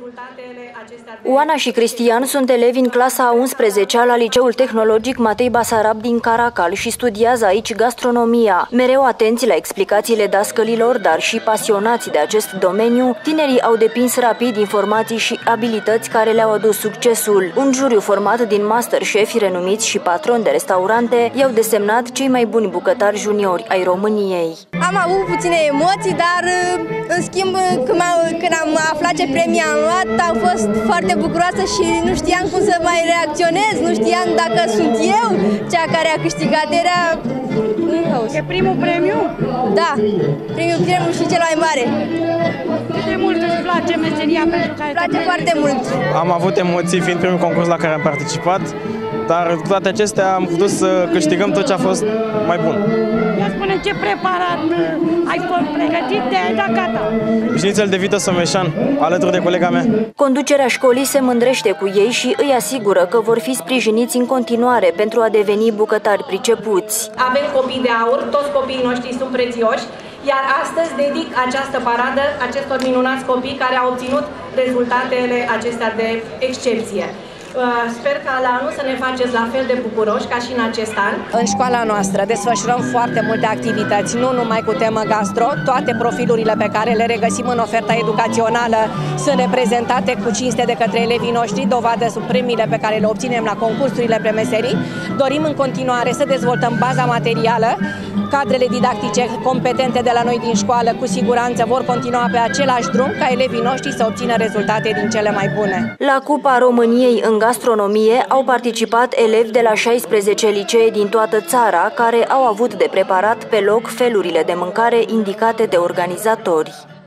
rezultatele acestea. Oana și Cristian sunt elevi în clasa a 11-a la Liceul Tehnologic Matei Basarab din Caracal și studiază aici gastronomia. Mereu atenți la explicațiile dascălilor, dar și pasionați de acest domeniu, tinerii au depins rapid informații și abilități care le-au adus succesul. Un juriu format din master șefi renumiți și patroni de restaurante i-au desemnat cei mai buni bucătari juniori ai României. Am avut puține emoții, dar în schimb când am aflat ce premii am luat, am fost foarte bucuroasă și nu știam cum să mai reacționez, nu știam dacă sunt eu cea care a câștigat. Era un haos. E primul premiu? Da, primul premiu și cel mai mare. Cât de mult îți place meseria pentru care îmi place foarte mult. Am avut emoții fiind primul concurs la care am participat, dar cu toate acestea am putut să câștigăm tot ce a fost mai bun. Ia spune ce preparat ai fost pregătit de ai dat gata. Șnițel de vită someșan, alături de colega mea. Conducerea școlii se mândrește cu ei și îi asigură că vor fi sprijiniți în continuare pentru a deveni bucătari pricepuți. Avem copii de aur, toți copiii noștri sunt prețioși, iar astăzi dedic această paradă acestor minunați copii care au obținut rezultatele acestea de excepție. Sper ca la anul să ne faceți la fel de bucuroși ca și în acest an. În școala noastră desfășurăm foarte multe activități, nu numai cu temă gastro. Toate profilurile pe care le regăsim în oferta educațională sunt reprezentate cu cinste de către elevii noștri, dovadă sunt premiile pe care le obținem la concursurile premeserii. Dorim în continuare să dezvoltăm baza materială. Cadrele didactice competente de la noi din școală cu siguranță vor continua pe același drum ca elevii noștri să obțină rezultate din cele mai bune. La Cupa României în gastronomie au participat elevi de la 16 licee din toată țara care au avut de preparat pe loc felurile de mâncare indicate de organizatori.